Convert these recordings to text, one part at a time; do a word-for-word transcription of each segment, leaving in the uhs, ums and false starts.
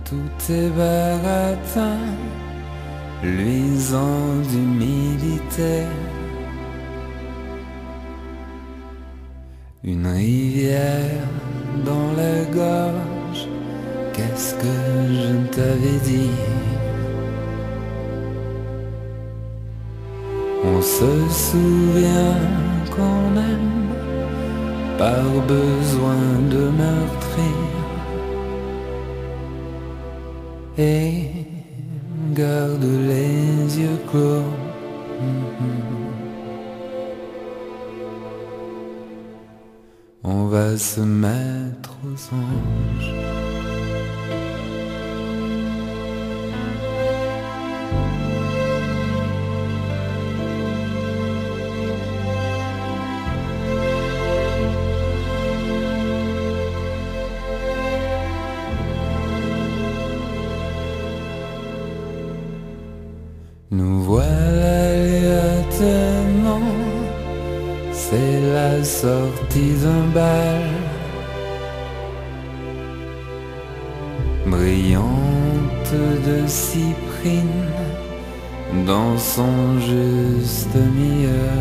tout est baratin, luisant d'humilité. Une rivière dans la gorge, qu'est-ce que je t'avais dit? On se souvient qu'on aime par besoin de meurtrir et garde les yeux clos. On va se mettre aux anges. Nous voilà lieutenant, c'est la sortie d'un bal, brillante de cyprine dans son juste milieu.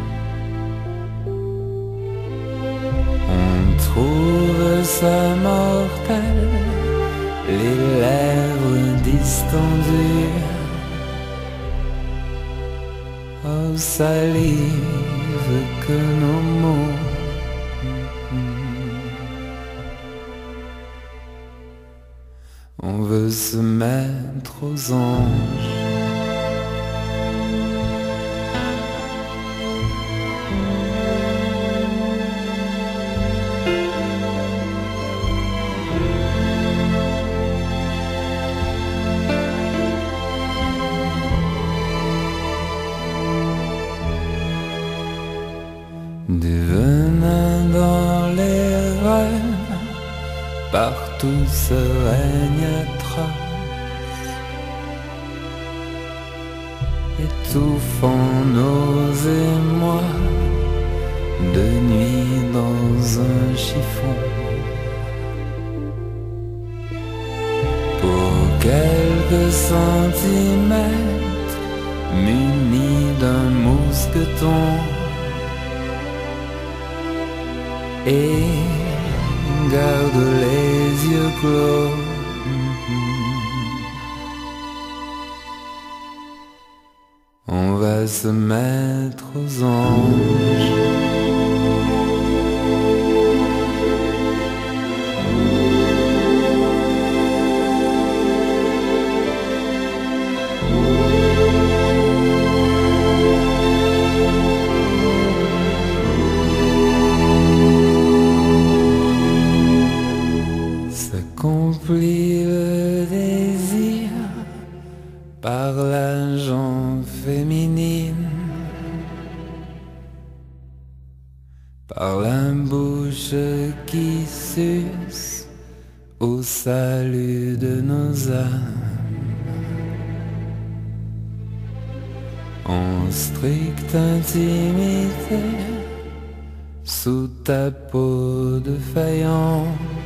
On trouve ça mortel, les lèvres distendues. Oh, salive que nos mots. On veut se mettre aux anges. Des venins dans les rêves, partout se règne atroce, étouffant nos émois de nuit dans un chiffon. Pour quelques centimètres, munis d'un mousqueton, et garde les yeux clos. On va se mettre aux anges. S'accomplit le désir par la jambe féminine, par la bouche qui suce au salut de nos âmes. En stricte intimité, sous ta peau de faïence,